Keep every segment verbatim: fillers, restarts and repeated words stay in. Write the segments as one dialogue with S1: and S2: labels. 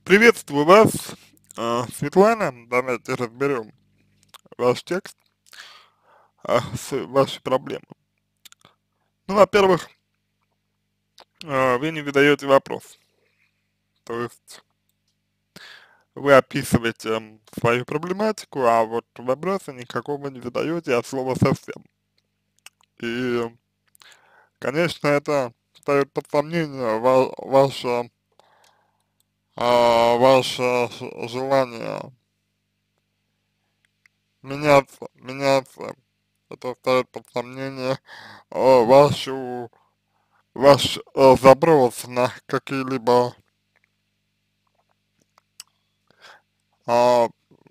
S1: Приветствую вас, а, Светлана. Давайте разберем ваш текст, а, с вашей проблемой. Ну, во-первых, а, вы не задаете вопрос, то есть вы описываете м, свою проблематику, а вот вопроса никакого не задаете от слова совсем. И, конечно, это ставит под сомнение ва ваше, а, ваше ж- желание меняться, меняться. Это ставит под сомнение а, вашу ваш э, запрос на какие-либо а,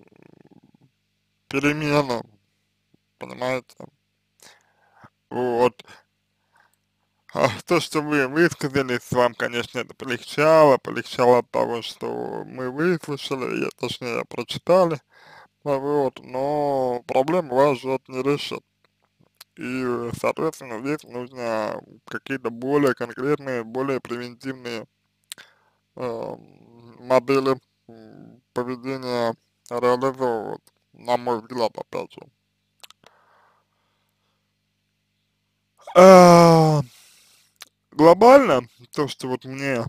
S1: перемены, понимаете? Вот. А то, что вы высказались, вам, конечно, это полегчало, полегчало от того, что мы выслушали, я, точнее, прочитали, а вот, но проблему вас же это не решит. И, соответственно, здесь нужно какие-то более конкретные, более превентивные э, модели м, поведения реализовывать, на мой взгляд, опять же. А, глобально, то, что вот мне,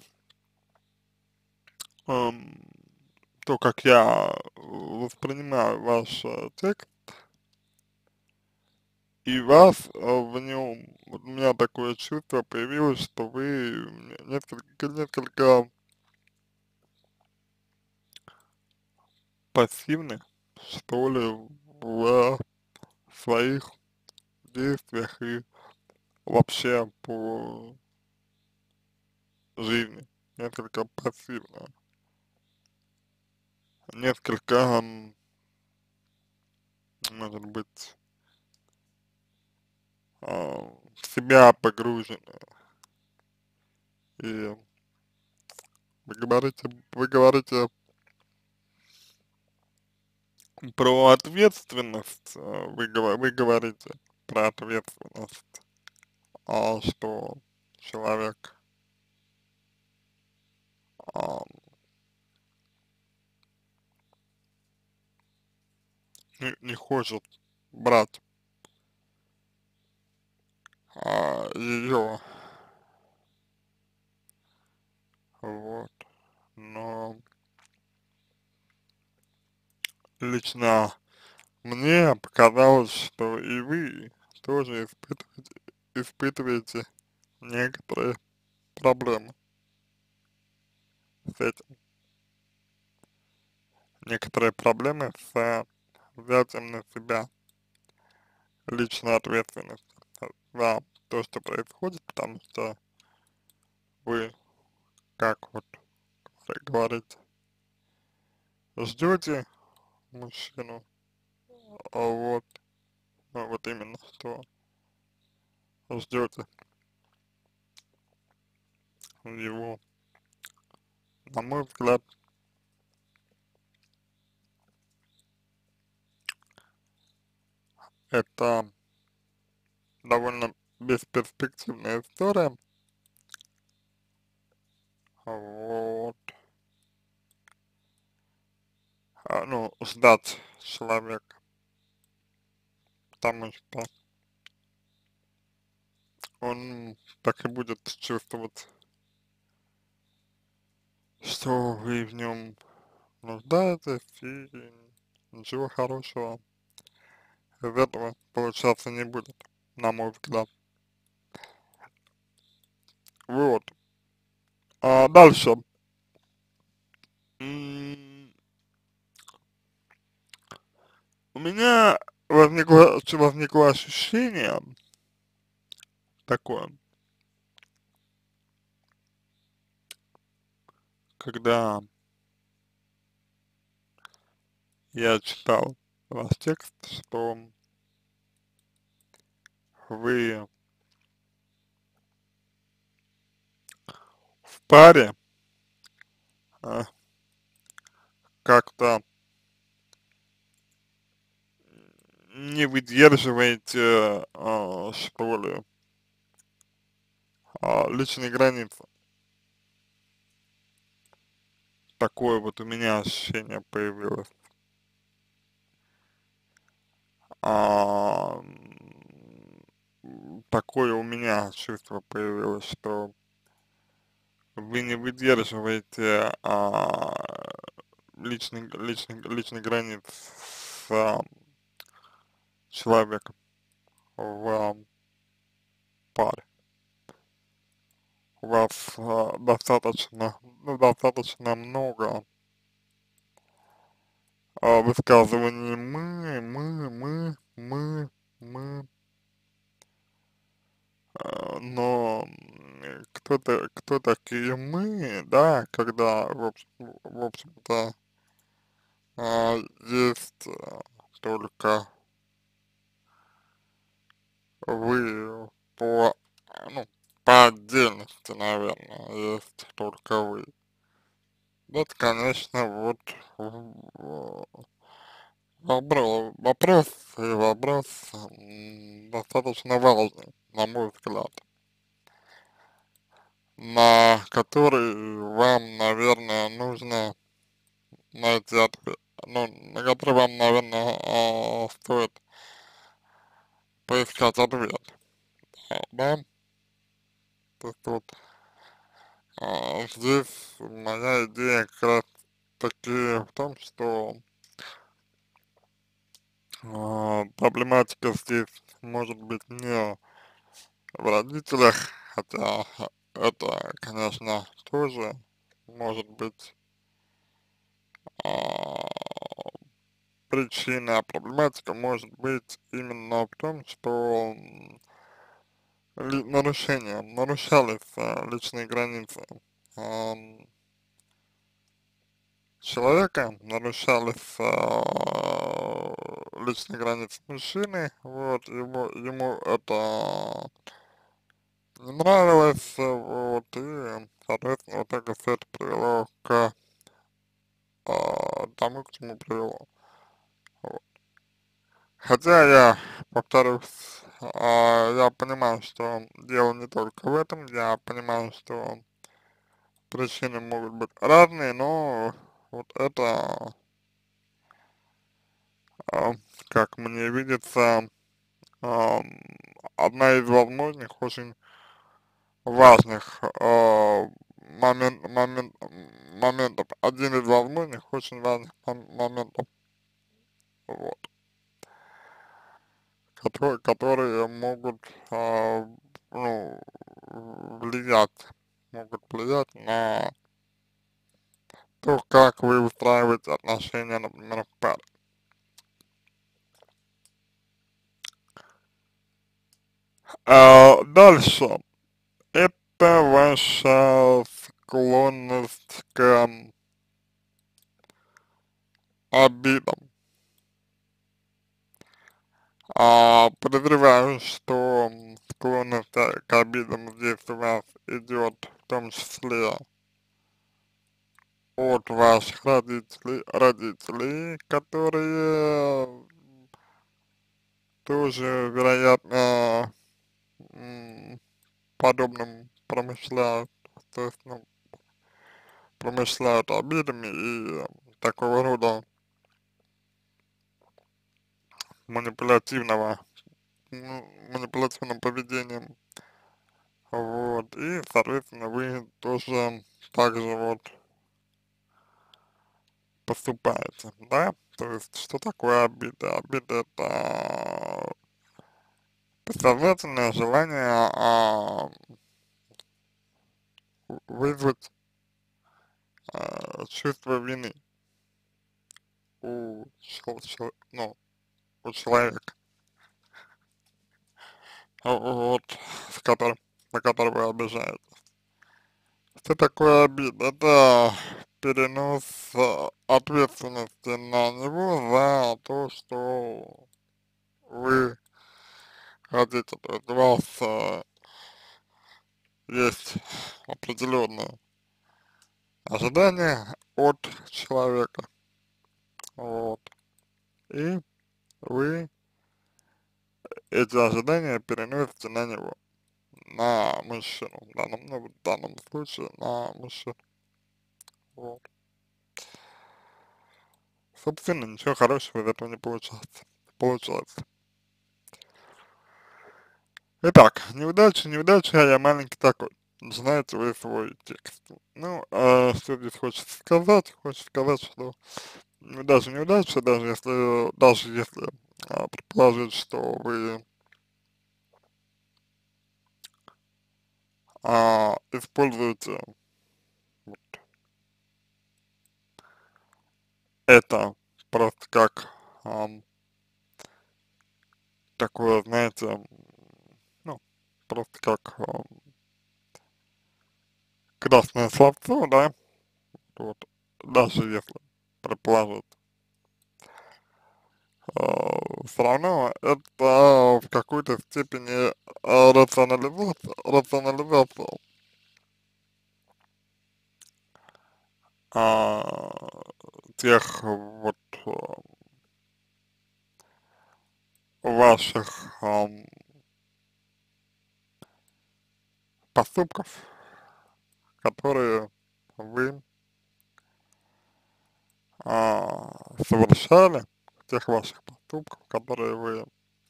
S1: ам, то, как я воспринимаю ваш э, текст и вас э, в нем, вот у меня такое чувство появилось, что вы несколько, несколько пассивны, что ли, в своих действиях и вообще по жизни, несколько пассивно, несколько, м, может быть, а, в себя погружены. И вы говорите, вы говорите про ответственность, э, вы, говор- вы говорите про ответственность, а что человек а, не, не хочет брать а, ее, вот, но лично мне показалось, что и вы тоже испытываете, испытываете некоторые проблемы с этим, некоторые проблемы с взятием на себя личной ответственности за то, что происходит, потому что вы, как вот говорите, ждете мужчину, а вот, ну, вот именно, что ждете его. На мой взгляд, это довольно бесперспективная история, вот, а, ну, ждать человека, потому что он так и будет чувствовать, что вы в нем нуждаетесь, и ничего хорошего из этого получаться не будет, на мой взгляд. Вот. А дальше. М, У меня возникло, возникло ощущение такое, когда я читал ваш текст, что вы в паре а, как-то не выдерживаете, а, что ли, а, личные границы, такое вот у меня ощущение появилось. А, такое у меня чувство появилось, что вы не выдерживаете а, личный, личный, личный границ с а, человеком в паре. У вас а, достаточно, ну, достаточно много а, высказываний мы, мы, мы, мы, мы, а, но м, кто-то, кто такие мы, да, когда, в общем, в общем-то, а, есть а, только вы по, ну, по отдельности, наверное, есть только вы. Это, конечно, вот в- вобра- вопрос и вопрос м, достаточно важный, на мой взгляд, на который вам, наверное, нужно найти ответ, ну, на который вам, наверное, а, стоит поискать ответ, а, да, то есть вот а, здесь моя идея как раз таки в том, что а, проблематика здесь может быть не в родителях, хотя это, конечно, тоже может быть а, причина, а проблематика может быть именно в том, что м, ли- нарушения, нарушались а, личные границы ам, человека, нарушались а, личные границы мужчины, вот, его, ему это не нравилось, э, вот, и, соответственно, в итоге все это привело к а, тому, к чему привело. Вот. Хотя я, повторюсь, а, я понимаю, что дело не только в этом, я понимаю, что причины могут быть разные, но вот это, а, как мне видится, а, одна из возможных, очень важных а, момент, момент, моментов, один из возможных, очень важных мом- моментов, вот, которые, которые могут а, ну, влиять, могут влиять на то, как вы устраиваете отношения, например, в паре. А, дальше. Это ваша склонность к обидам. А, подозреваю, что м, склонность а, к обидам здесь у вас идет в том числе от ваших родителей, родителей, которые тоже, вероятно, м, подобным промышляют, то есть, ну, промышляют обидами и э, такого рода манипулятивного, ну, манипулятивным поведением. Вот, и, соответственно, вы тоже также вот поступаете, да? То есть, что такое обида? Обида — это бессознательное желание а, вызвать а, чувство вины у, чел- чел- ну, у человека, а, вот, с которым, на которого вы обижаете. Что такое обида? Это перенос а, ответственности на него за то, что вы хотите. То есть у вас а, есть определенные ожидания от человека, вот, и вы эти ожидания переносите на него, на мужчину, в данном, ну, в данном случае на мужчину, вот. собственно, ничего хорошего из этого не получается. Получается. Итак, неудача, неудача, а я маленький такой. Знаете вы свой текст. Ну, а что здесь хочется сказать? Хочется сказать, что неудача, неудача, даже если, даже если а, предположить, что вы а, используете вот это просто как ам, такое, знаете, м, ну, просто как ам, красное словцо, да, вот, даже если предположить, все равно это в какой-то степени а, рационализация, рационализация а, тех вот а, ваших ам, поступков, которые вы а, совершали, тех ваших поступков, которые вы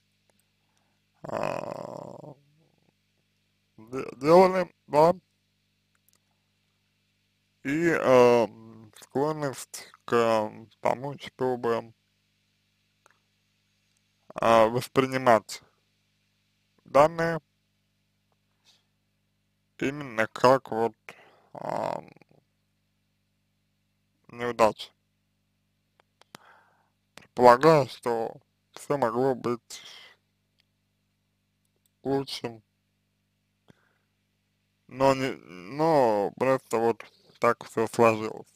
S1: а, де- делали, да, и а, склонность к тому, чтобы а, воспринимать данные именно как вот а, неудача. Полагаю, что все могло быть лучшим, но не, но просто вот так все сложилось.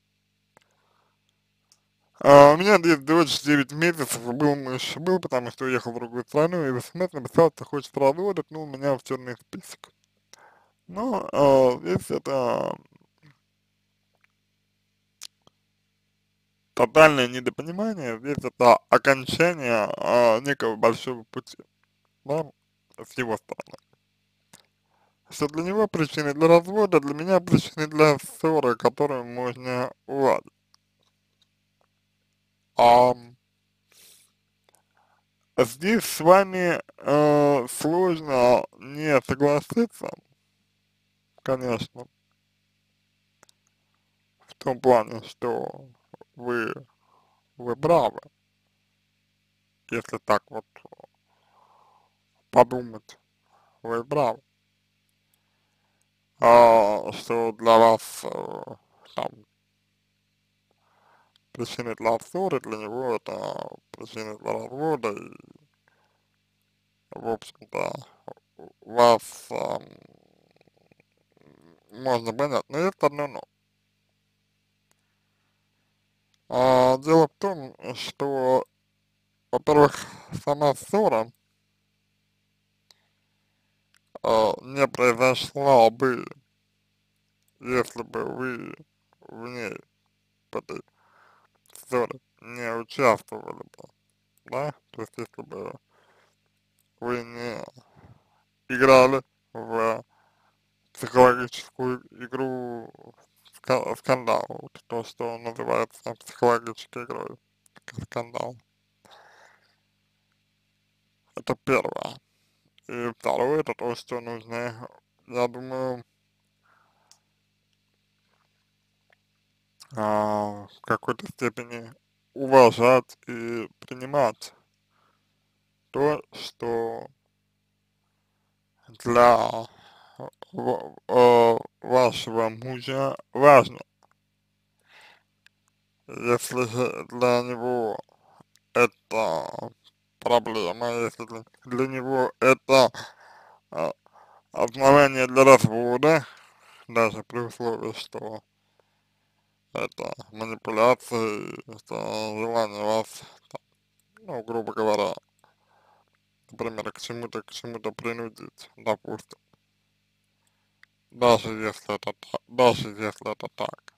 S1: А, у меня есть дочь девять месяцев, был муж, был, потому что уехал в другую страну, и в смс написал, что хочет работать, ну, у меня в черный список. Но а, здесь это тотальное недопонимание, здесь это окончание а, некого большого пути, да, с его стороны. Что для него причиной для развода, для меня причиной для ссоры, которую можно уладить. А здесь с вами э, сложно не согласиться, конечно, в том плане, что вы, вы правы, если так вот подумать, вы правы, а, что для вас э, там причиной для ссоры, для него это причина для развода, и, в общем-то, вас эм, можно понять, но есть одно но. А, дело в том, что, во-первых, сама ссора а, не произошла бы, если бы вы в ней, в этой ссоре, не участвовали бы, да, то есть если бы вы не играли в психологическую игру ска- скандал, вот то, что называется психологической игрой скандал. Это первое. И второе, это то, что нужно, я думаю, а, в какой-то степени уважать и принимать то, что для ва- э, вашего мужа важно. Если же для него это проблема, если для, для него это а, основание для развода, даже при условии, что это манипуляции, это желание вас, ну, грубо говоря, например, к чему-то, к чему-то принудить, допустим, даже если это так, даже если это так,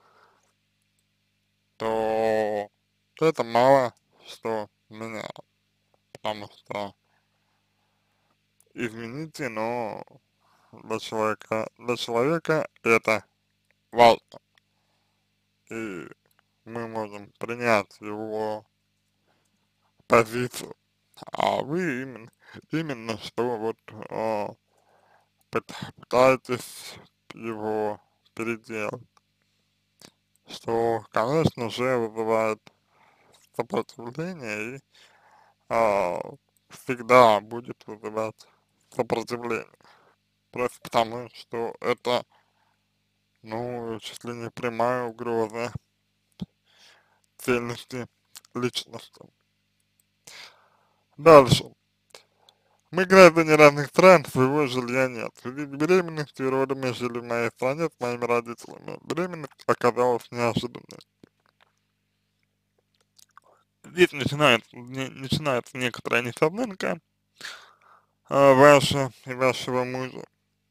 S1: то это мало что меняет, потому что, извините, но для человека, для человека это важно, и мы можем принять его позицию, а вы именно, именно что вот э, пыт- пытаетесь его переделать, что, конечно же, вызывает сопротивление и а, всегда будет вызывать сопротивление. Просто потому, что это, ну, чуть ли не прямая угроза цельности личности. Дальше. Мы граждане разных стран, своего жилья нет. В связи с беременностью и родами жили в моей стране с моими родителями. Беременность оказалась неожиданной. Здесь начинается, не- начинается некоторая несознанка а, ваша и вашего мужа.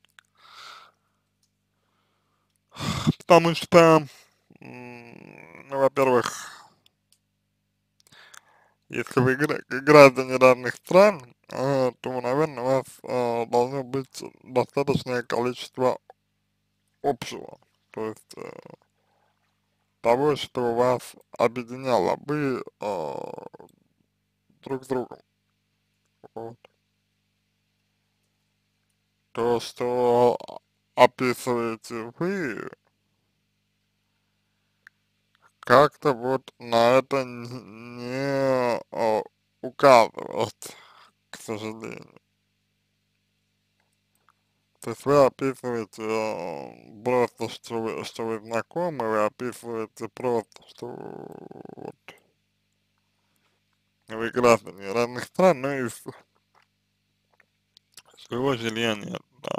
S1: Потому что, м, ну, во-первых, если вы гра- граждане разных стран, э, то, наверное, у вас э, должно быть достаточное количество общего. То есть э, того, что вас объединяло бы э, друг с другом. Вот. То, что описываете вы, как-то вот на это н- не э, указывает, к сожалению. То есть вы описываете э, просто, что вы, что вы знакомы, вы описываете просто, что вот вы граждане разных стран, но из своего жилья нет, да.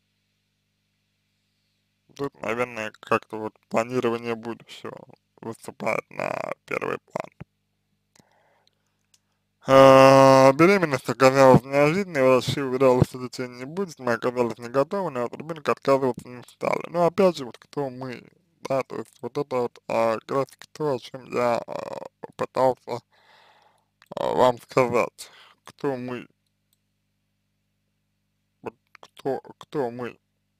S1: Тут, наверное, как-то вот планирование будущего выступает на первый план. А, беременность оказалась неожиданной, врачи уверяли, что детей не будет, мы оказались не готовы, но от ребенка отказываться не стали. Но опять же, вот кто мы, да, то есть вот это вот а, как раз таки то, о чем я а, пытался а, вам сказать. Кто мы, вот кто, кто мы,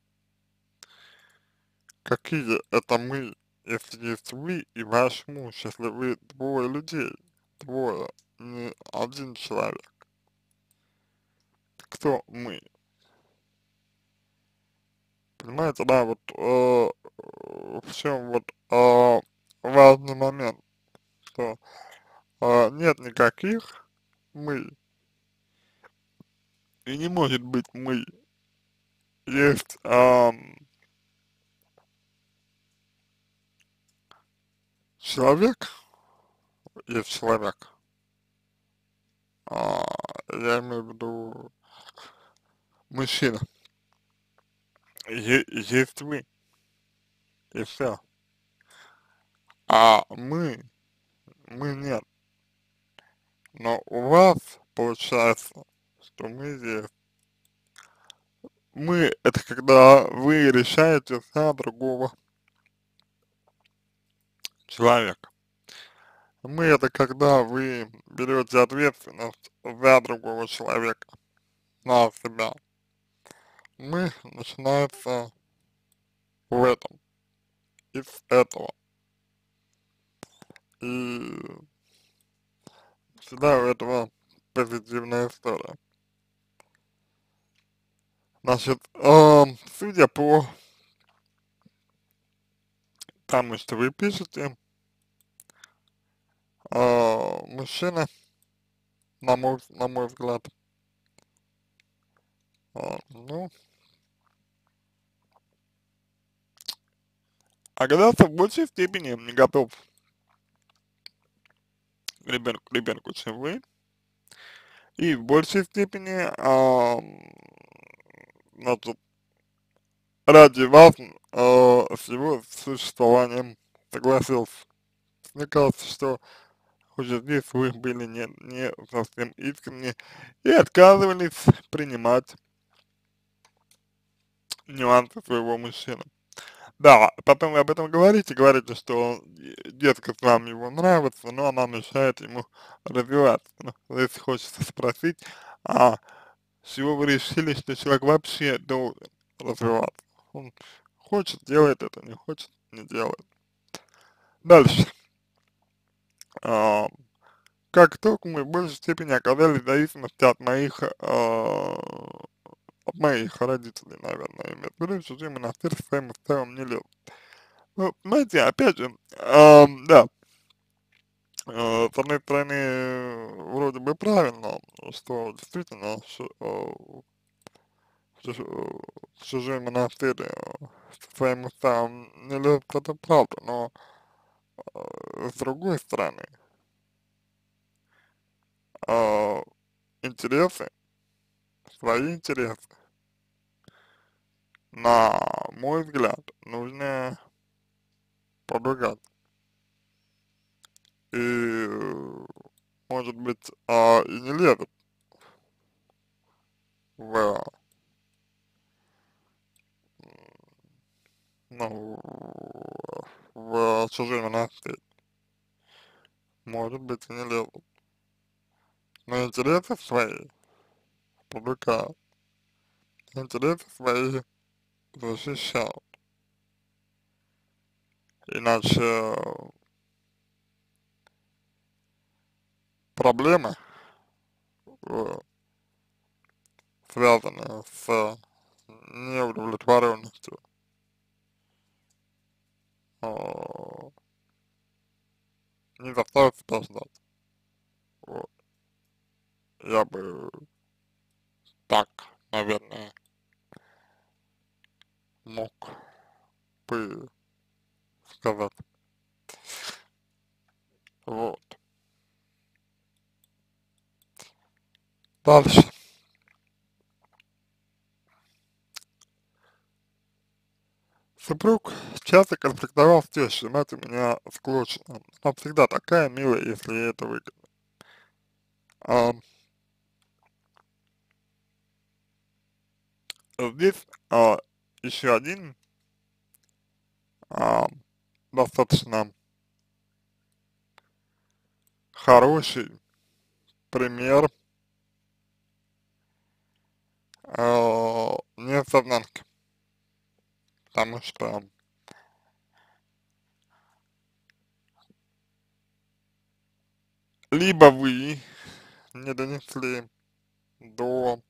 S1: какие это мы, если есть вы и ваш муж, если вы двое людей, двое, не один человек, кто мы? Понимаете, да, вот э, в чем вот э, важный момент, что э, нет никаких мы, и не может быть мы. Есть эм, человек, есть человек, а, я имею в виду мужчина, е- есть вы, и все. А мы, мы нет. Но у вас получается, что мы есть. Мы — это когда вы решаете за другого человека. Мы — это когда вы берете ответственность за другого человека на себя. Мы начинается в этом, из этого. И всегда у этого позитивная история. Значит, эм, судя по тому, что вы пишете, э, мужчина, на мой, на мой взгляд, э, ну, оказался в большей степени не готов к ребенку, к ребенку, чем вы, и в большей степени, ам, значит, ради вас, э, с его существованием согласился. Мне кажется, что уже здесь вы были не, не совсем искренни и отказывались принимать нюансы своего мужчины. Да, потом вы об этом говорите, говорите, что э, детка с вами ему нравится, но она мешает ему развиваться. Ну, здесь хочется спросить, а с чего вы решили, что человек вообще должен развиваться? Он хочет, делает это, не хочет, не делает. Дальше. а, как только мы в большей степени оказались в зависимости от моих, а, от моих родителей, наверное, имею в виду, в чужие монастырь своим уставом не лез. Ну, знаете, опять же, ам, да, э, с одной стороны, э, вроде бы правильно, что действительно ш- э, в чуж- э, в чужой монастырь э, со своим уставом не лезть, это правда, но э, с другой стороны, э, интересы, свои интересы, на мой взгляд, нужно продвигать. И, э, может быть, а, и не лезут в, ну, в чужие монастырь. Может быть, и не лезут. Но интересы свои привлекают, интересы свои защищают. Иначе проблемы, э, связанные с неудовлетворенностью, э, не заставят себя ждать. Вот. Я бы так, наверное, мог бы сказать. Вот. Дальше. Супруг часто конфликтовал с тещей, мать у меня склочена. Она всегда такая милая, если ей это выгодно. А, здесь а, еще один а, достаточно хороший пример а, несознанки, потому что либо вы не донесли до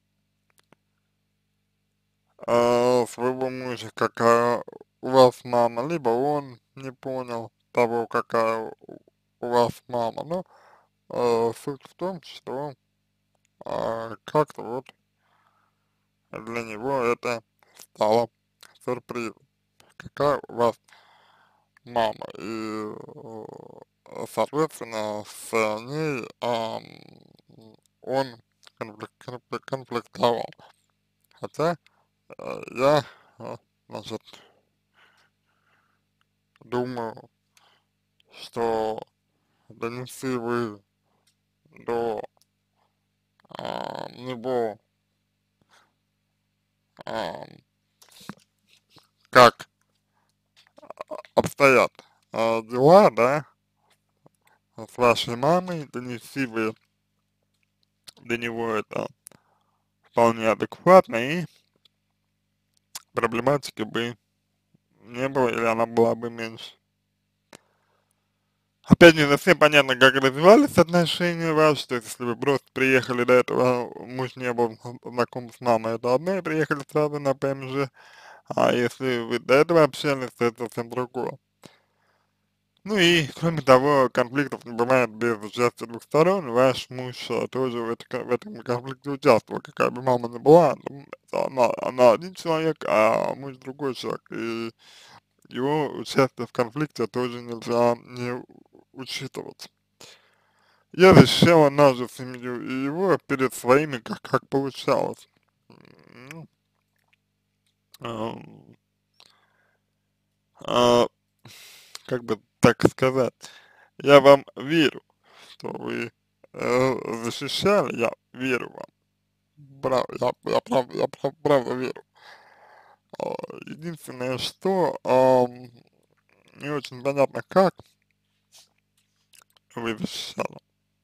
S1: а, своего мужа, какая у вас мама, либо он не понял того, какая у у вас мама. Но э, суть в том, что а, как-то вот для него это стало сюрпризом. Какая у вас мама? И, э, соответственно, с ней ам, он конфлик- конфлик- конфликтовал. Хотя э, я, э, значит, думаю, что донеси вы до а, него, ам, как обстоят а, дела, да, с вашей мамой, донеси вы до него это вполне адекватно, и проблематики бы не было, или она была бы меньше. Опять не совсем понятно, как развивались отношения ваши, то есть если вы просто приехали до этого, муж не был знаком с мамой, это одно, и приехали сразу на ПМЖ, а если вы до этого общались, то это совсем другое. Ну и, кроме того, конфликтов не бывает без участия двух сторон. Ваш муж а, тоже в, это- в этом конфликте участвовал, какая бы мама ни была, ну, это она, она один человек, а муж другой человек. И его участие в конфликте тоже нельзя не у- учитывать. Я защищала нашу семью и его перед своими, как, как получалось. Ну, ам, а, как бы так сказать, я вам верю, что вы э, защищали, я верю вам. Прав, я, я, прав, я прав, правда верю. А, единственное, что ам, не очень понятно, как вы защищали.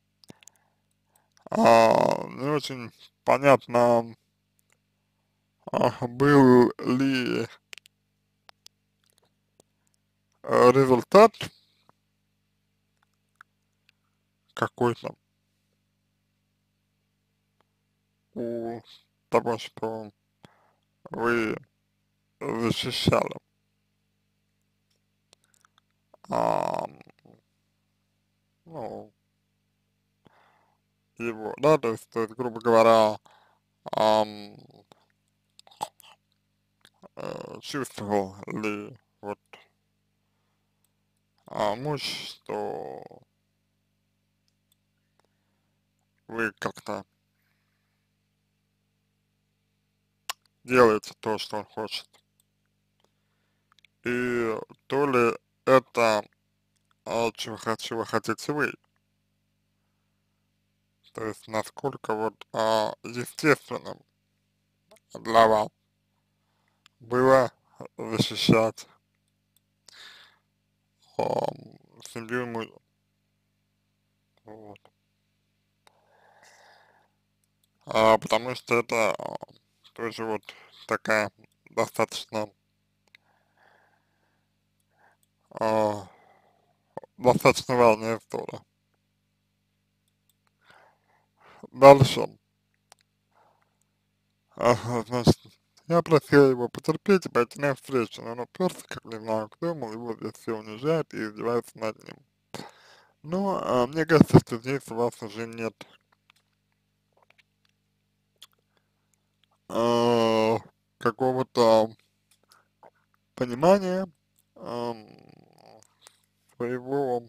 S1: А, не очень понятно, а, был ли э, результат какой-то у того, что вы защищали, а, ну, его, да, то есть, то есть грубо говоря, ам, э, чувствовал ли вот а, муж, что вы как-то делаете то, что он хочет, и то ли это, а, чего, хо- чего хотите вы, то есть насколько вот а, естественным для вас было защищать ам, семью и мужа. Вот. А, потому что это а, тоже вот такая достаточно а, достаточно важная история. Дальше, ага, значит, я просил его потерпеть и пойти навстречу, но он уперся, как не знаю кто, мол, его здесь все унижают и издеваются над ним. Но а, мне кажется, что здесь у вас уже нет а, какого-то понимания ам, своего,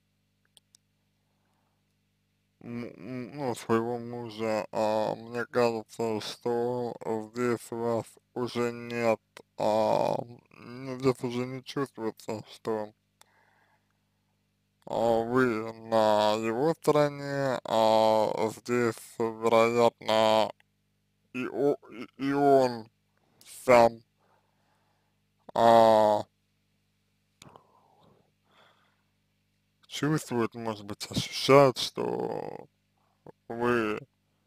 S1: м- м, ну, своего мужа. А, мне кажется, что здесь у вас уже нет, а, ну, здесь уже не чувствуется, что а, вы на его стороне, а здесь, вероятно, и, о, и, и он сам а, чувствует, может быть, ощущает, что вы,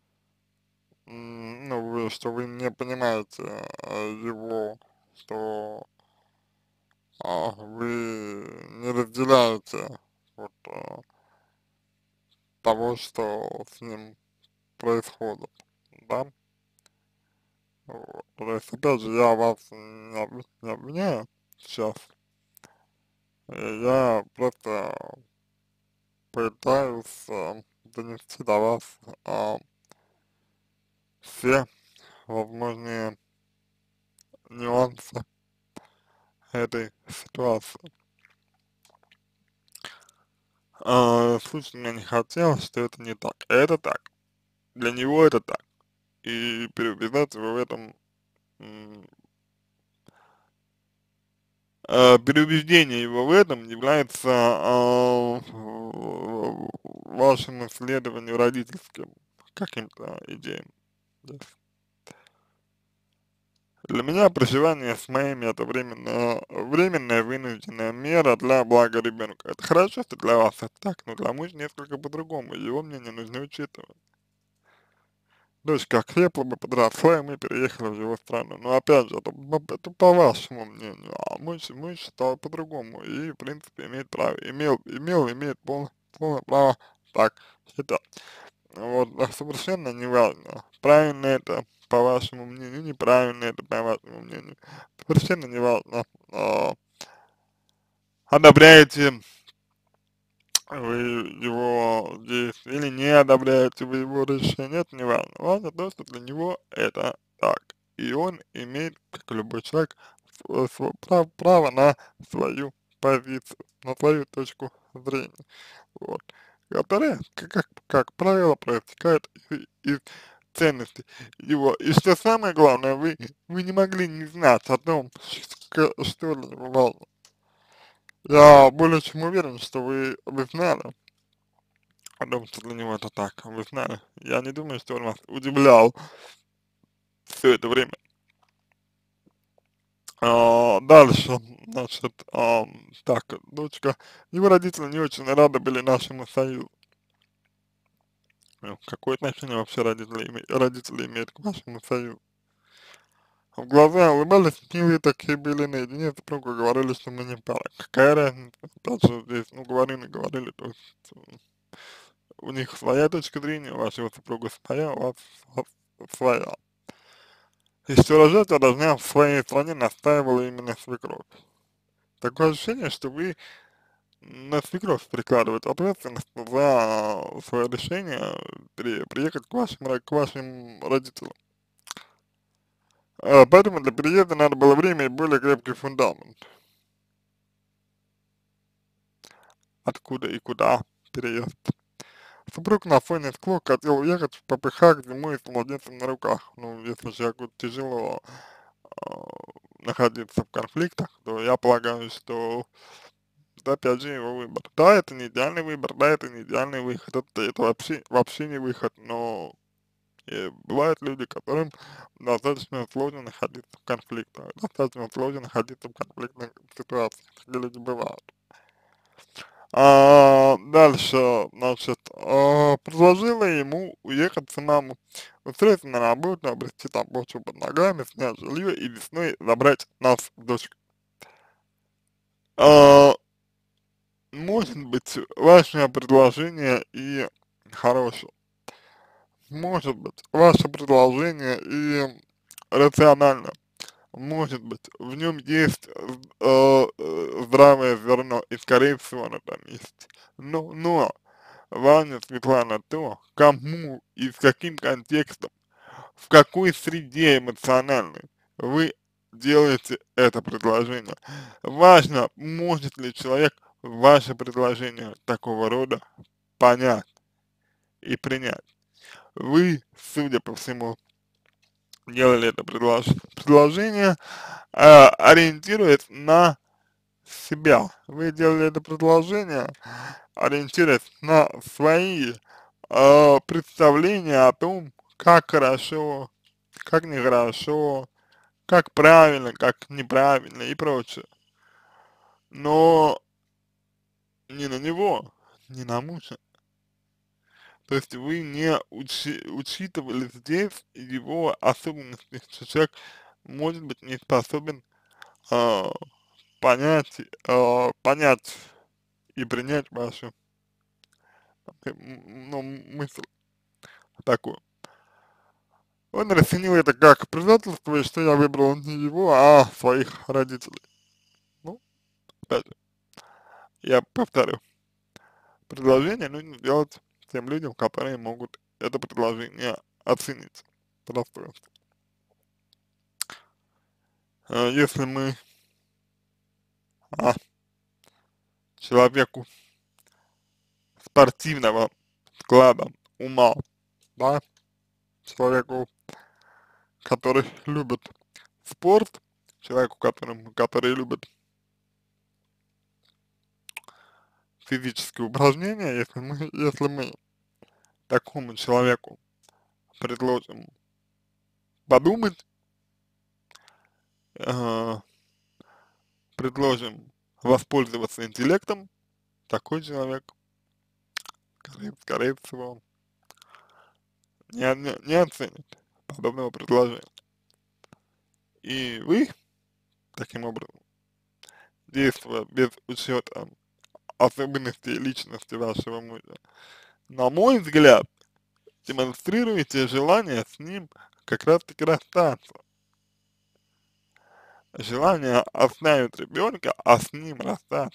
S1: м, ну, вы, что вы не понимаете а, его, что а, вы не разделяете вот а, того, что с ним происходит, да? Вот. То есть, опять же, я вас не, об- не обвиняю сейчас, э, я просто пытаюсь а, донести до вас а, все возможные нюансы этой ситуации. А, слушать меня не хотелось, что это не так. Это так. Для него это так. И переубеждать его в этом, м, а, переубеждение его в этом является а, вашим исследованием родительским каким-то идеям. То есть для меня проживание с моими это временно, временная вынужденная мера для блага ребенка. Это хорошо, что для вас это так, но для мужа несколько по-другому, его мнение нужно учитывать. Дочка окрепла бы, подросла, и мы переехали в его страну. Но опять же, это, по- это по вашему мнению, а муж, муж считал по-другому и, в принципе, имеет право, имел, имел, имеет пол, полное право так считать. Вот, а совершенно неважно, правильно это по вашему мнению, неправильно это по вашему мнению. Совершенно неважно, а, одобряете вы его действия или не одобряете вы его решение, это не важно. Важно то, что для него это так. И он имеет, как и любой человек, св- св- прав- право на свою позицию, на свою точку зрения, вот, которая, как, как, как правило, проистекает из, из ценностей его. И что самое главное, вы, вы не могли не знать о том, что, что для него важно. Я более чем уверен, что вы, вы знали о том, что для него это так, вы знали. Я не думаю, что он вас удивлял все это время. А, дальше, значит, а, так, дочка, его родители не очень рады были нашему союзу. Ну, какое отношение вообще родители, име- родители имеют к вашему союзу? В глаза улыбались, милые такие были, наедине с супругой говорили, что мы не пара. Какая разница? Опять же, здесь, ну, говорили, говорили, то есть, у них своя точка зрения, у вашего супруга своя, у вас своя. И что рожать должна в своей стране настаивала именно свекровь. Такое ощущение, что вы на свекровь перекладываете ответственность за свое решение при, приехать к вашим, ро- к вашим родителям. А, поэтому для переезда надо было время и более крепкий фундамент. Откуда и куда переезд? Супруг на фоне склок хотел уехать в попыхах зимой с младенцем на руках. Ну, если человеку тяжело э, находиться в конфликтах, то я полагаю, что это опять же его выбор. Да, это не идеальный выбор, да, это не идеальный выход, это, это вообще, вообще не выход, но и бывают люди, которым достаточно сложно находиться в конфликтах, достаточно сложно находиться в конфликтных ситуациях, где люди бывают. А, дальше, значит, а, предложила ему уехать самому, устроиться на работу, обрести там почву под ногами, снять жилье и весной забрать нас с дочкой. А, может быть, ваше предложение и хорошее, может быть, ваше предложение и рационально, может быть, в нем есть э, э, здравое зерно, и скорее всего оно там есть. Но, но важно, Светлана, то, кому и с каким контекстом, в какой среде эмоциональной вы делаете это предложение. Важно, может ли человек ваше предложение такого рода понять и принять. Вы, судя по всему, делали это предлож предложение, э, ориентируясь на себя. Вы делали это предложение, ориентируясь на свои э, представления о том, как хорошо, как нехорошо, как правильно, как неправильно и прочее. Но не на него, не на мужа. То есть вы не учи, учитывали здесь его особенности, что человек может быть не способен э, понять, э, понять и принять вашу м, ну, мысль такую. Он расценил это как предательство, и что я выбрал не его, а своих родителей. Ну, опять же, я повторю, предложение нужно делать тем людям, которые могут это предложение оценить по достоинству. А если мы а, человеку спортивного склада ума, да, человеку, который любит спорт, человеку, которым, который любит физические упражнения, если мы, если мы такому человеку предложим подумать, э, предложим воспользоваться интеллектом, такой человек, скорее, скорее всего, не, не, не оценит подобного предложения. И вы, таким образом, действуя без учета особенностей личности вашего мужа, на мой взгляд, демонстрируете желание с ним как раз-таки расстаться. Желание оставить ребенка, а с ним расстаться.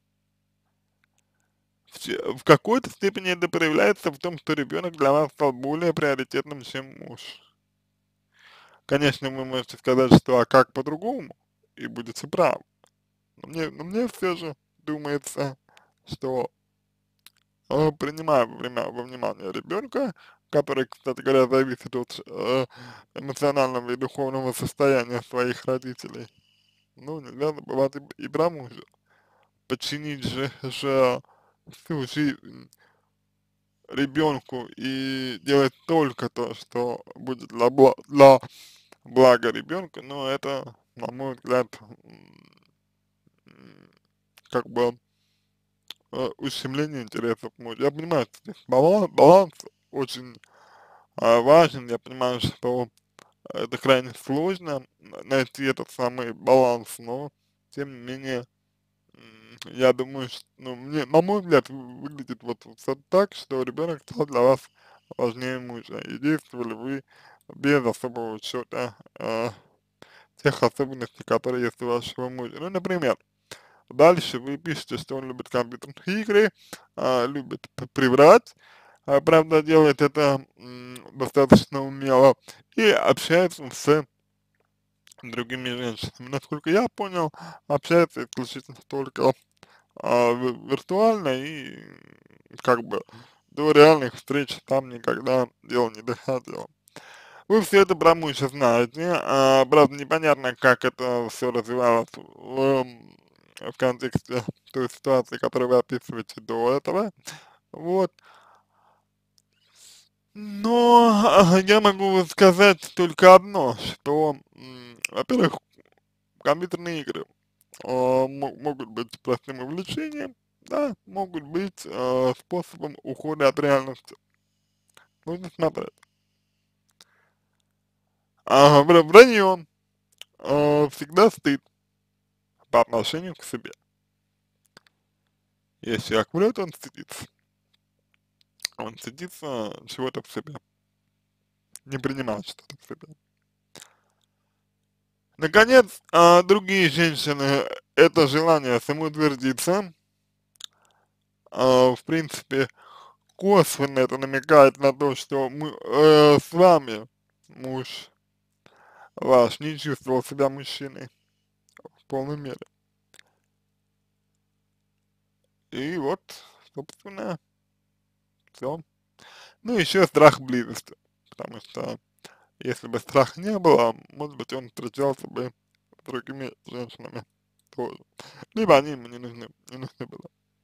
S1: В, че- в какой-то степени это проявляется в том, что ребенок для вас стал более приоритетным, чем муж. Конечно, вы можете сказать, что а как по-другому, и будете правы. Но мне, но мне все же думается, что э, принимая во, время, во внимание ребенка, который, кстати говоря, зависит от э, эмоционального и духовного состояния своих родителей, ну, нельзя забывать и, и про мужа. Подчинить же, же всю жизнь ребенку и делать только то, что будет для, бла для блага ребенка, но это, на мой взгляд, м, как бы э, ущемление интересов мужа. Я понимаю, что здесь баланс, баланс очень э, важен, я понимаю, что это крайне сложно найти этот самый баланс, но тем не менее я думаю, что, ну, мне, на мой взгляд, вы- выглядит вот всё так, что ребенок стал для вас важнее мужа, и действовали вы без особого учета э, тех особенностей, которые есть у вашего мужа. Ну, например, дальше вы пишете, что он любит компьютерные игры, а, любит п- приврать, а, правда, делает это м, достаточно умело, и общается с другими женщинами. Насколько я понял, общается исключительно только а, ви- виртуально и как бы до реальных встреч там никогда дело не доходило. Вы все это про мужа знаете, а, правда непонятно, как это все развивалось в, м, в контексте той ситуации, которую вы описываете до этого, вот. Но а, я могу сказать только одно, что, м, во-первых, компьютерные игры а, мо- могут быть простым увлечением, да, могут быть а, способом ухода от реальности. Нужно смотреть. А, вра- вранье а, всегда стыд по отношению к себе. Если человек врет, он стыдится. Он стыдится чего-то в себе, не принимает что-то в себе. Наконец, а, другие женщины, это желание самоутвердиться, а, в принципе, косвенно это намекает на то, что мы э, с вами, муж ваш, не чувствовал себя мужчиной в полной мере. И вот, собственно, все. Ну, еще страх близости, потому что если бы страха не было, может быть, он встречался бы с другими женщинами тоже. Либо они ему не нужны, не нужны были.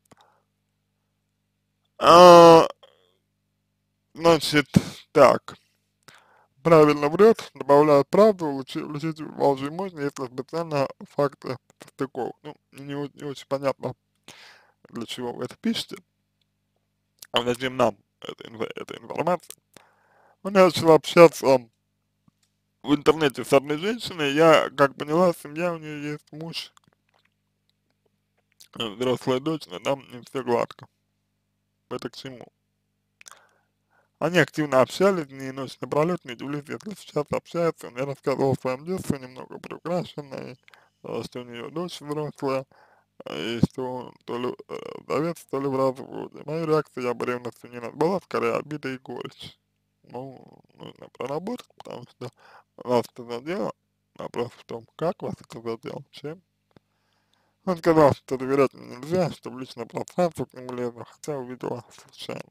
S1: А, значит, так, правильно врет, добавляет правду, лучи- лечить во лжи можно, если специально факты состыкованы. Ну, не, о- не очень понятно, для чего вы это пишете, а зачем нам эта, инфо- эта информация. Он начал общаться в интернете с одной женщиной, я, как поняла, семья у нее есть, муж, э, взрослая дочь, но там не все гладко. Это к чему? Они активно общались дни и ночи напролет, не удивлюсь, если сейчас общаются. Он мне рассказывал о своем детстве, немного приукрашенное, э, что у нее дочь взрослая, э, и что он то ли э, вдовец, то ли в разводе. Моя реакция, я бы ревностью не назвала, скорее обида и горечь. Ну, нужно проработать, потому что вас это задело. Вопрос в том, как вас это задело, чем. Он сказал, что доверять мне нельзя, что в личное пространство к нему лезу, хотя увидела случайно.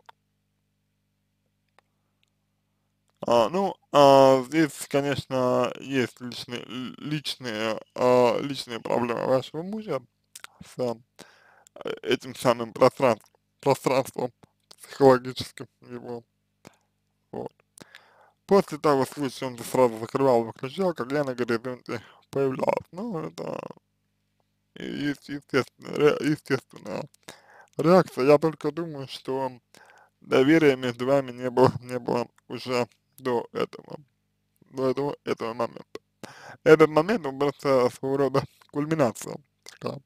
S1: А, ну, а, здесь, конечно, есть личные, л- личные, а, личные проблемы вашего мужа с а, этим самым пространством, пространством психологическим его. Вот. После того случая он сразу закрывал, выключал, когда на горизонте появлялась. Ну, это и- есть естественно, ре, естественная реакция. Я только думаю, что доверия между вами не было, не было уже до этого, до этого, этого момента. Этот момент, он просто своего рода кульминация такая.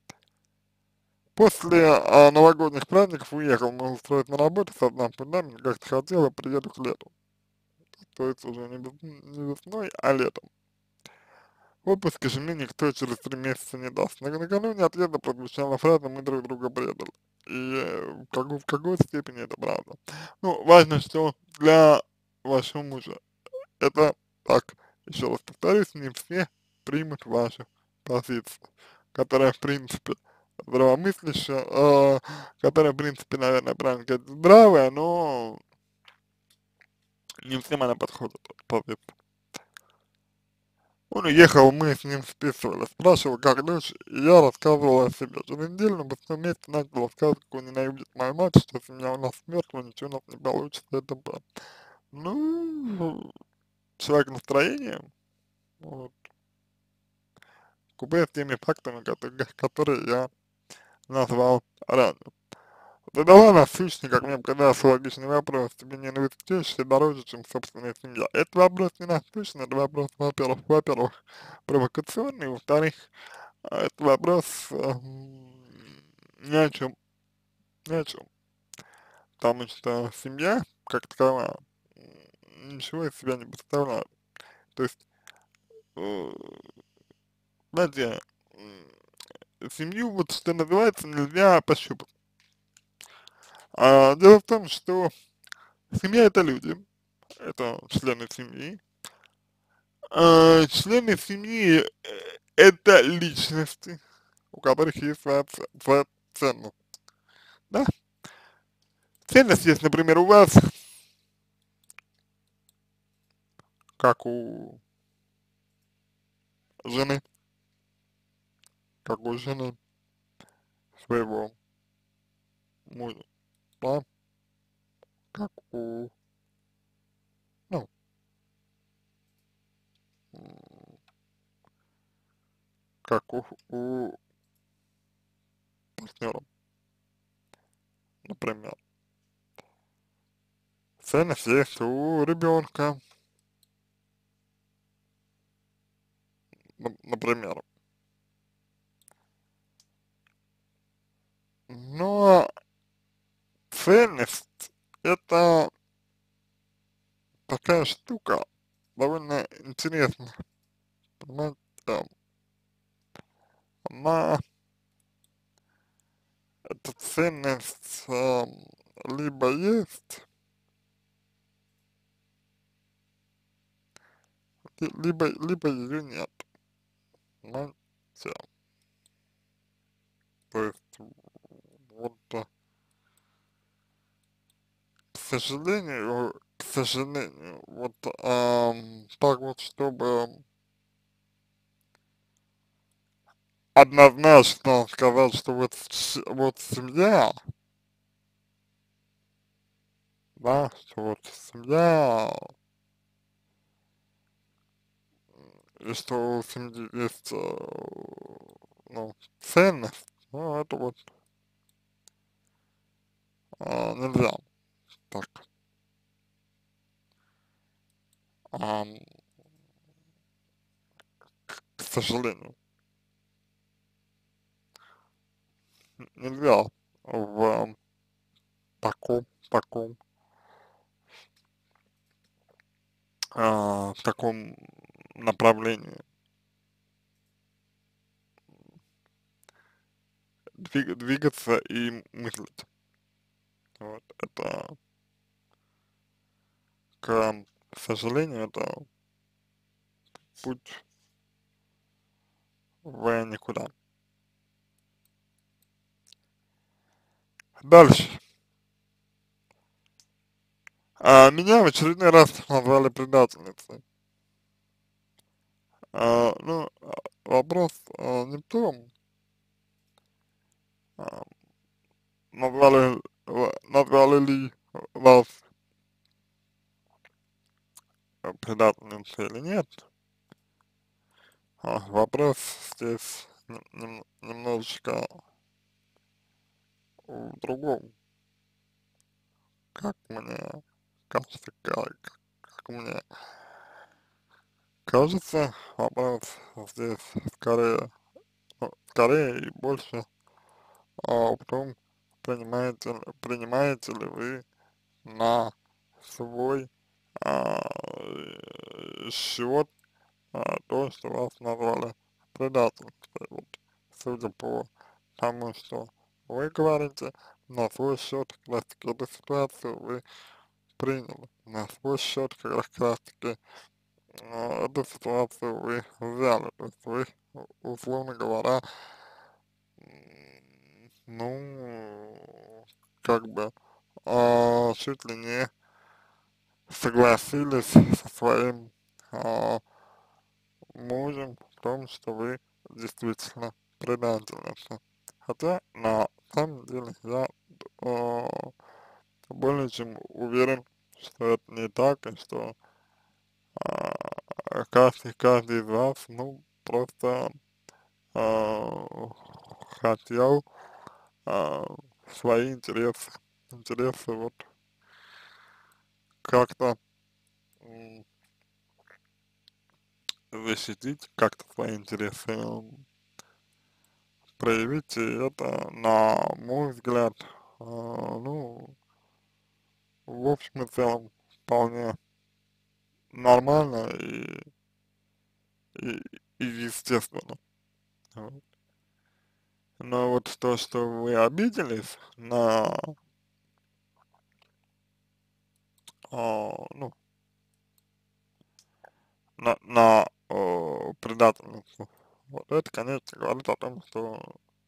S1: После а, новогодних праздников уехал на устроить на работу с одним фундаментом, как-то хотела, приеду к лету. То есть уже не, вес- не весной, а летом. Отпуска жене никто через три месяца не даст. На- Накануне отъезда прозвучала фраза «мы друг друга предали». И э, в, какой, в какой степени это правда. Ну, важно, что для вашего мужа это так, еще раз повторюсь, не все примут вашу позицию, которая, в принципе, здравомыслящая, э, которая, в принципе, наверное, правильно сказать, здравая, но не всем она подходит, эта позиция. Он уехал, мы с ним списывались, спрашивал, как дочь, и я рассказывал о себе. Через неделю на пустом месте начал рассказывать, как он ненавидит мою мать, что семья у нас мертва, ничего у нас не получится, это п. Ну, человек настроения, вот, купе с теми фактами, которые, которые я назвал ранее. Задала насущный, как мне показался, логичный вопрос, тебе не нравится теща дороже, чем собственная семья. Это вопрос не насущный, это вопрос, во-первых, во-первых, провокационный, во-вторых, а, это вопрос, эм, ни о чем, ни о чем. Потому что семья, как таковая, м, ничего из себя не представляет. То есть, э, знаете, м, семью, вот что называется, нельзя пощупать. А, дело в том, что семья это люди, это члены семьи. А, члены семьи э, это личности, у которых есть своя, ц- своя ценность, да? Ценность есть, например, у вас, как у жены, как у жены своего мужа, да? Как у, ну, м, как у, у партнера, например. Ценность есть у ребенка, например. Но ценность это такая штука, довольно интересная, понимаете, она, эта ценность э, либо есть, ли- либо, либо ее нет, понимаете. То есть, вот, э, к сожалению, к сожалению, вот, ам, так вот, чтобы однозначно сказать, что вот, с- вот семья, да, что вот семья, и что у семьи есть, э, ну, ценность, ну, это вот а, нельзя так, ам, к сожалению, нельзя в таком, таком, а, в таком направлении двиг- двигаться и мыслить. Вот, это, к сожалению, это путь в никуда. Дальше. А, меня в очередной раз назвали предательницей. А, ну, а, вопрос а, не в том, а, назвали, ва- назвали ли вас э, предательницей или нет. А, вопрос здесь нем- нем- немножечко в другом. Как мне кажется, как, как мне кажется, вопрос здесь скорее, ну, скорее и больше а, в том, принимаете, ли- принимаете ли вы на свой а, э, счет а, то, что вас назвали предательством. Вот, судя по тому, что вы говорите, на свой счет как раз таки эту ситуацию вы приняли. На свой счет как раз как раз таки а, эту ситуацию вы взяли. То есть вы, у- условно говоря, м, ну, как бы а, чуть ли не согласились со своим а, мужем в том, что вы действительно предательница. Хотя на самом деле я а, более чем уверен, что это не так, и что а, каждый, каждый из вас, ну, просто а, хотел а, свои интересы, интересы вот как-то м, защитить, как-то свои интересы м, проявить, и это, на мой взгляд, э, ну, в общем и целом, вполне нормально и, и, и естественно. Вот. Но вот то, что вы обиделись на, а, ну, на, на э, предательницу, вот это, конечно, говорит о том, что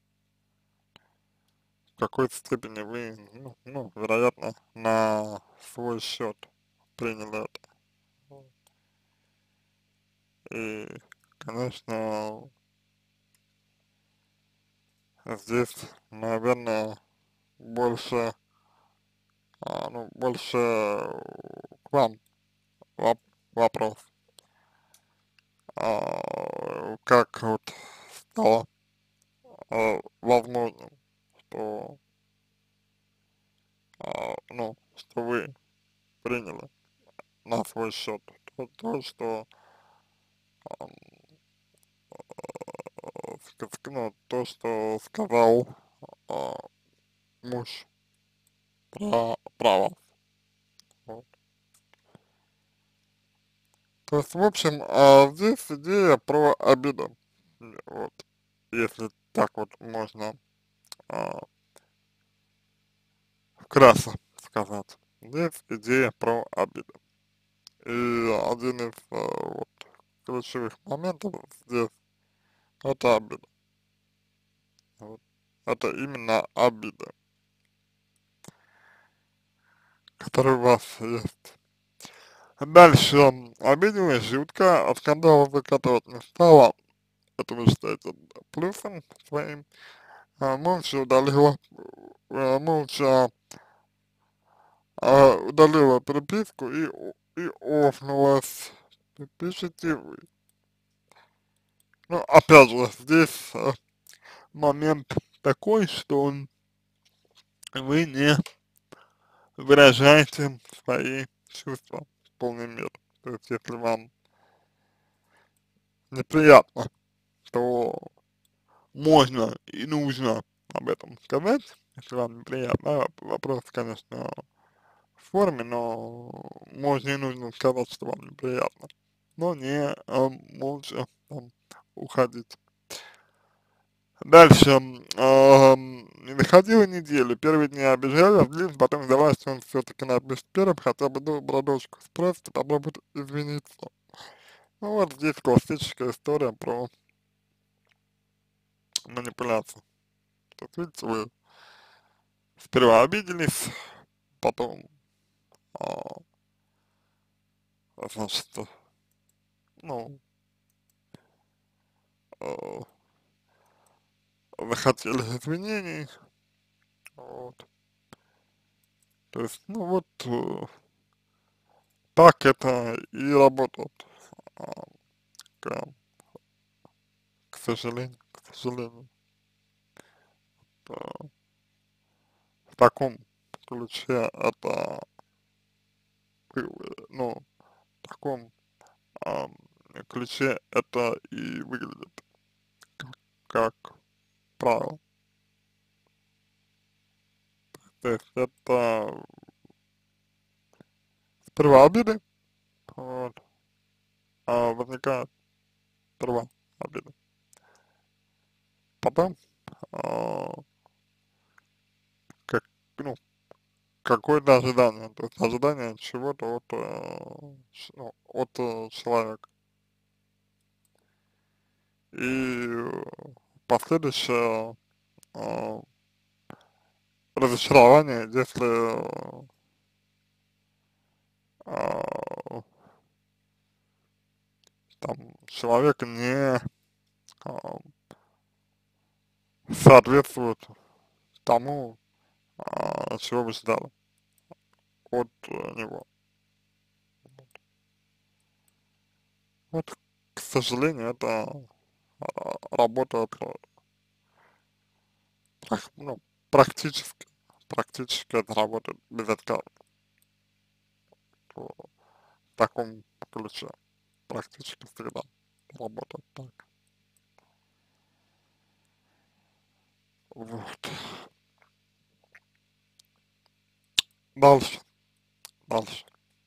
S1: в какой-то степени вы, ну, ну, вероятно, на свой счет приняли это. И, конечно, здесь, наверное, больше, а, ну, больше к вам воп- вопрос. А, как вот стало а, возможным, что, а, ну, что вы приняли на свой счет то, то что, ам, э, ск- ну, то, что сказал а, муж про, про вас. Вот. То есть, в общем, а, здесь идея про обиду. М, Вот, если так вот можно а, вкратце сказать. Здесь идея про обиду. И один из а, вот, ключевых моментов здесь это обида. Вот. Это именно обида, которая у вас есть. Дальше, м, обиделась жутко, от скандала выкатывать не стала. Это вы считаете плюсом своим. А, молча удалила, э, молча а, удалила переписку и, о- и офнулась. Пишите вы. Ну, опять же, здесь э, момент такой, что вы не выражаете свои чувства в полной мере. То есть, если вам неприятно, то можно и нужно об этом сказать, если вам неприятно. Вопрос, конечно, в форме, но можно и нужно сказать, что вам неприятно, но не а, молча там, уходить. Дальше, ам, не доходила неделю, первые дни обижали, злились, потом сдалась, что он все-таки напишет первым, хотя бы добродушку спросит и попробует извиниться. Ну вот здесь классическая история про манипуляцию. Тут видите, вы сперва обиделись, потом, а, значит, ну, а, захотели извинений, вот. То есть, ну вот, э, так это и работает, а, к, к сожалению, к сожалению. А, в таком ключе это, э, ну, в таком а, ключе это и выглядит, как правило. То есть это сперва обиды, вот, а возникает сперва обиды, потом а, как, ну, какое-то ожидание, то есть ожидание чего-то от, э, ч- ну, от э, человека. И э, последующее э, разочарование, если э, там человек не э, соответствует тому, э, чего вы ждали от э, него. Вот, к сожалению, это э, работает э, прак- ну, практически, практически это работает безотказно в таком ключе, практически всегда работает так. Вот. Дальше, дальше.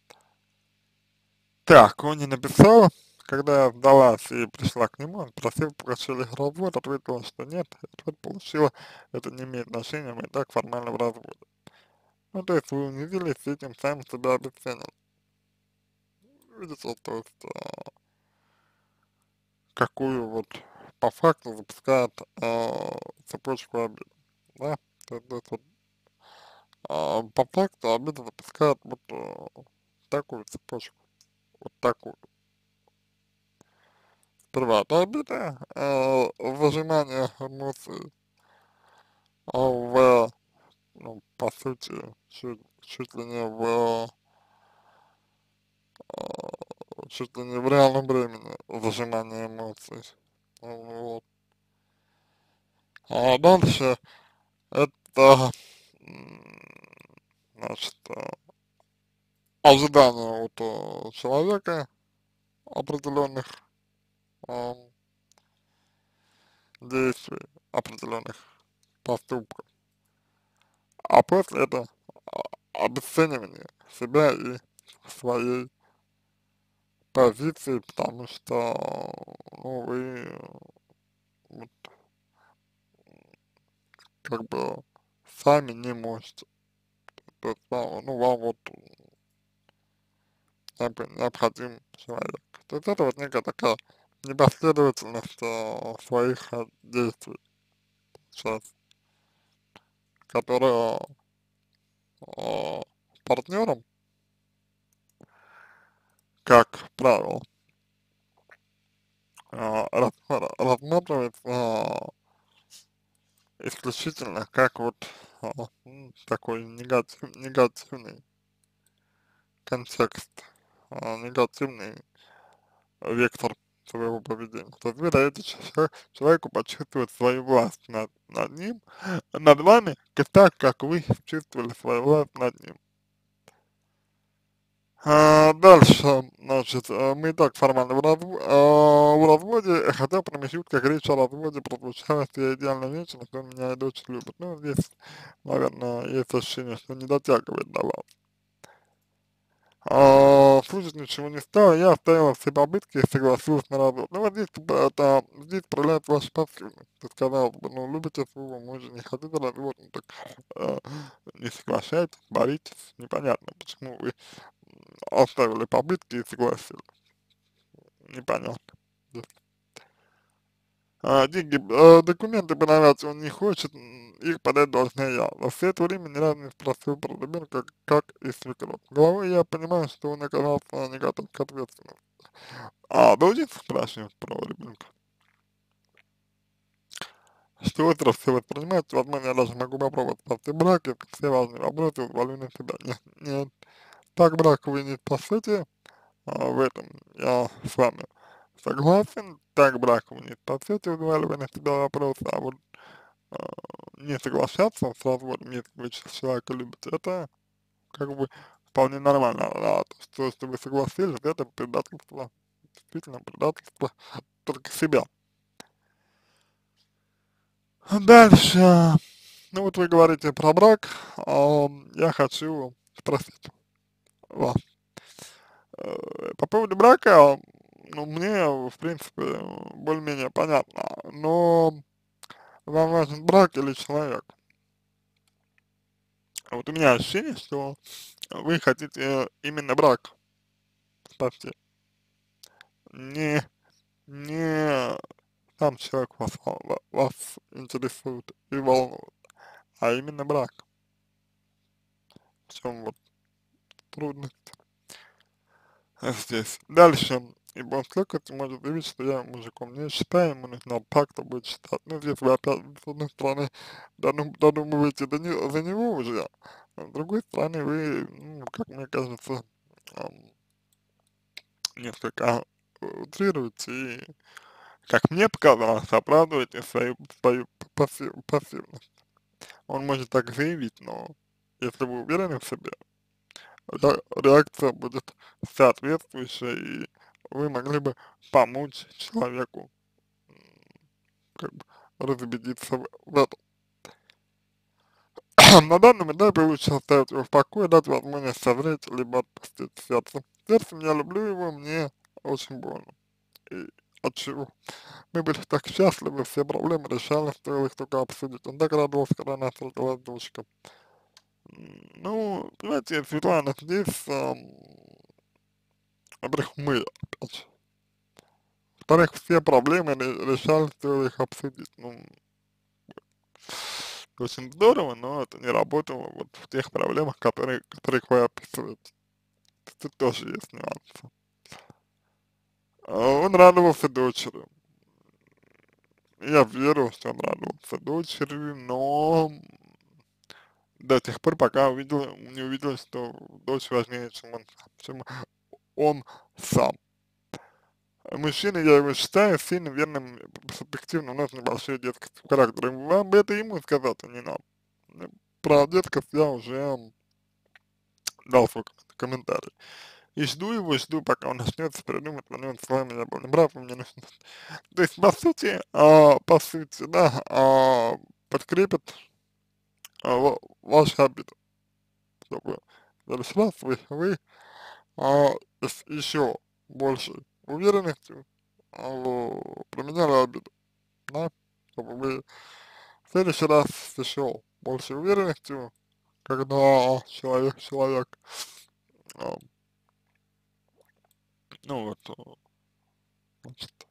S1: Так, он не написал, когда я сдалась и пришла к нему, он просил прощения развод, ответила, что нет, ответ получила, это не имеет отношения, мы и так формально в разводе. Ну, то есть вы унизились, и этим сами себя обесценили. Видите, то есть, а, какую вот по факту запускает а, цепочку обид, да? То есть, то есть вот, а, по факту обида запускает вот а, такую цепочку, вот такую. Сперва это обида, а, выжимание эмоций, а в, ну, по сути, чуть, чуть ли не в, а, чуть ли не в реальном времени выжимание эмоций. Вот. А дальше это, м, значит, э, ожидания от э, человека определенных э, действий, определенных поступков. А после это а, обесценивание себя и своей позиции, потому что, ну, вы вот, как бы сами не можете. То есть, вам, ну, вам вот необ- необходим человек. То есть это вот некая такая непоследовательность э, своих э, действий сейчас, которая э, партнером, как правило, э, рас- рассматривается э, исключительно как вот э, м, такой негатив, негативный контекст, э, негативный вектор своего поведения. То есть вы даете че- человеку почувствовать свою власть над, над ним, над вами, как так, как вы чувствовали свою власть над ним. А, дальше, значит, э, мы и так формально в, разв- а, в разводе, хотя промежуток, как речь о разводе прозвучала, что я идеально женщина, что он меня и дочь любит. Ну, здесь, наверное, есть ощущение, что не дотягивает до вас. А, слушать ничего не стало, я оставила все попытки и согласилась на развод. Ну, вот здесь, это, здесь проявляется ваша пассивность. Ты сказал, ну, любите своего мужа, не хотите развод, ну, так э, не соглашайтесь, боритесь. Непонятно, почему вы оставили попытки и согласились. Непонятно. А, деньги, э, документы подавать он не хочет, м, их подать должна я. Но все это время ни разу не спросил про ребенка, как и свекровь. Головой я понимаю, что он оказался не готов к ответственности. А должен спрашивать про ребенка. Что это все воспринимать, возможно, я даже могу попробовать спасти брак, это все важные вопросы взвалю на себя. Нет, нет, так брак вы не спасете, а, в этом я с вами согласен, так брак вы не спасете, взваливая на себя вопросы, а вот а, не соглашаться с разводом, если вы человека любите, это как бы вполне нормально, а то, что, что вы согласились, это предательство, действительно предательство только себя. Дальше, ну вот вы говорите про брак, а, я хочу спросить вас, э, по поводу брака, ну мне, в принципе, более-менее понятно, но вам важен брак или человек? Вот у меня ощущение, что вы хотите именно брак спасти, не, не сам человек вас, ва- вас интересует и волнует, а именно брак. В чем вот трудность здесь. Дальше, ибо он столько может заявить, что я мужиком не считаю, ему нужно так-то будет считать. Ну, здесь вы опять, с одной стороны, додум, додумываете до не, за него уже, а с другой стороны, вы, ну, как мне кажется, ам, несколько утрируете и, как мне показалось, оправдываете свою, свою пассив, пассивность. Он может так заявить, но если вы уверены в себе, ре- реакция будет соответствующая, и вы могли бы помочь человеку, м, как бы разубедиться в, в этом. На данном этапе лучше оставить его в покое, дать возможность созреть, либо отпустить сердце. Сердцем я люблю его, мне очень больно. И отчего? Мы были так счастливы, все проблемы решали, стоило их только обсудить. Он так радовался, когда нас родилась дочка. М, Ну, понимаете, Светлана, здесь, ам, во-первых, мы, опять же. Во-вторых, все проблемы ре- решали, стоило их обсудить. Ну, очень здорово, но это не работало вот в тех проблемах, которые, которые вы описываете. Тут тоже есть нюансы. А Он радовался дочери. Я верю, что он радовался дочери, но до тех пор, пока увидел, не увидел, что дочь важнее, чем он, чем он сам. Мужчина, я его считаю сильно верным, перспективным, у нас небольшой детский характер. И вам бы это ему сказать, а не нам. Ну, Про детскость я уже дал свой комментарий. И жду его, жду, пока он начнется придумать, момент с вами я был неправ, мне нужно. То есть, по сути, а, по сути, да, а, подкрепит а, ва- вашу обиду, чтобы в следующий раз вы, вы а, с еще большей уверенностью а, променяли обиду, да, чтобы вы в следующий раз с еще большей уверенностью, когда человек, человек, а, ну вот, а, значит,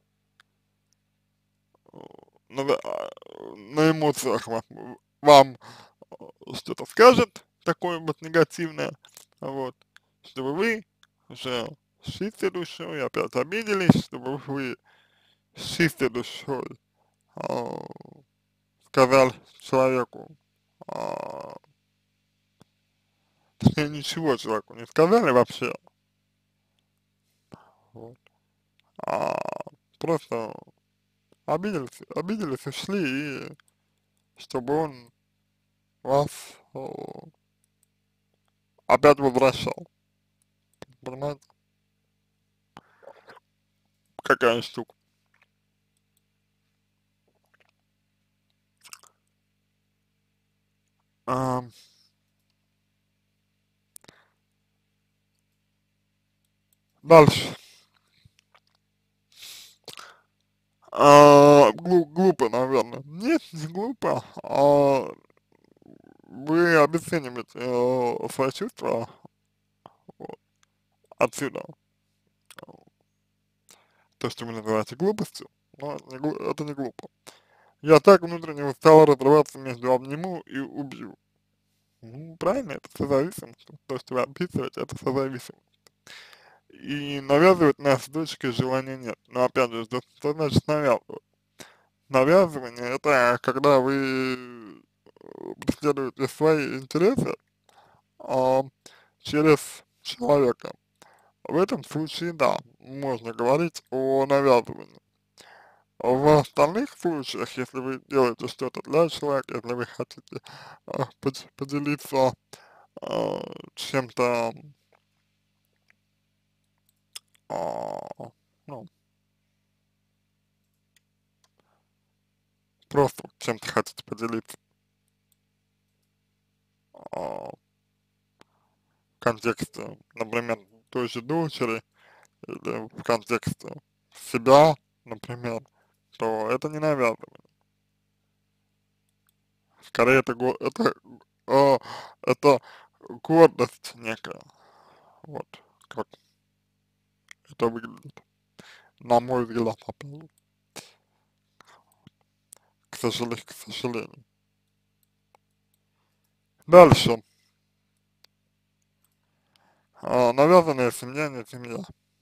S1: на, а, на эмоциях вам, вам а, что-то скажет, такое вот негативное, вот, чтобы вы уже с чистой душой опять обиделись, чтобы вы с чистой душой а, сказали человеку, а, точнее, ничего человеку не сказали вообще, вот, а просто обиделись, обиделись, ушли, и чтобы он вас а, опять возвращал, понимаете, какая штука. А, Дальше. А, глу- глупо, наверное. Нет, не глупо. А, вы обесцениваете э, свои чувства вот, отсюда. То, что вы называете глупостью, но это не, глу- это не глупо. Я так внутренне устал разрываться между обниму и убью. Ну, правильно, это созависимость. То, что вы описываете, это созависимость. И навязывать нас с дочкой желания нет. Но опять же, что, что значит навязывать? Навязывание — это когда вы э, преследуете свои интересы а, через человека. В этом случае, да, можно говорить о навязывании. В остальных случаях, если вы делаете что-то для человека, если вы хотите а, под- поделиться а, чем-то, а, ну, просто чем-то хотите поделиться а, в контексте, например, той же дочери, или в контексте себя, например, то это не навязывание. Скорее, это, го- это, а, это гордость некая. Вот, как это выглядит, на мой взгляд, опять же, к сожалению, к сожалению. Дальше. А, навязанная семья не семья.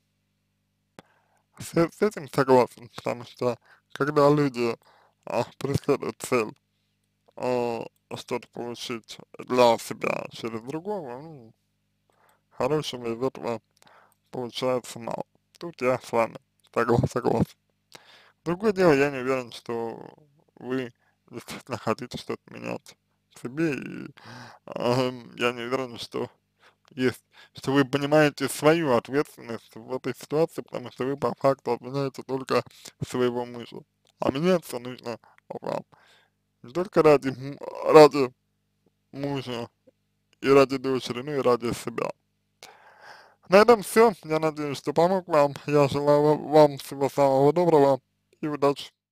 S1: С, с этим согласен, потому что когда люди а, преследуют цель а, что-то получить для себя через другого, ну, хорошего из этого получается мало. Тут я с вами согла- согласен. Другое дело, я не уверен, что вы действительно хотите что-то менять в себе, и ам, я не уверен, что есть, что вы понимаете свою ответственность в этой ситуации, потому что вы по факту обвиняете только своего мужа. А меняться нужно вам. Не только ради, м- ради мужа, и ради дочери, ну и ради себя. На этом все. Я надеюсь, что помог вам. Я желаю вам всего самого доброго и удачи.